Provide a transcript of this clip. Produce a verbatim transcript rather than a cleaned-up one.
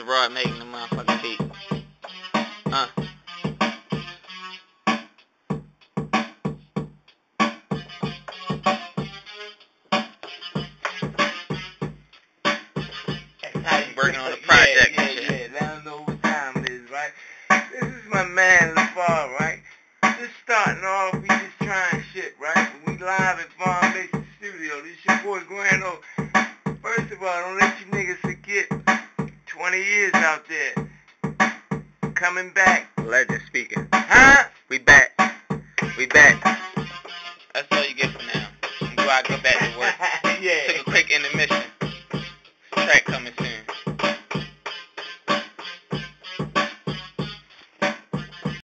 Rod making the motherfucking beat. Huh? Working on the project yeah, and shit. Yeah, yeah, let them know what time it is, right? This is my man, vaugh, right? Just starting off, we just trying shit, right? We live at Vaugh Mason Studio. This your boy gran-o. First of all, don't let you niggas forget twenty years out there. Coming back. Legend speaking. Huh? We back.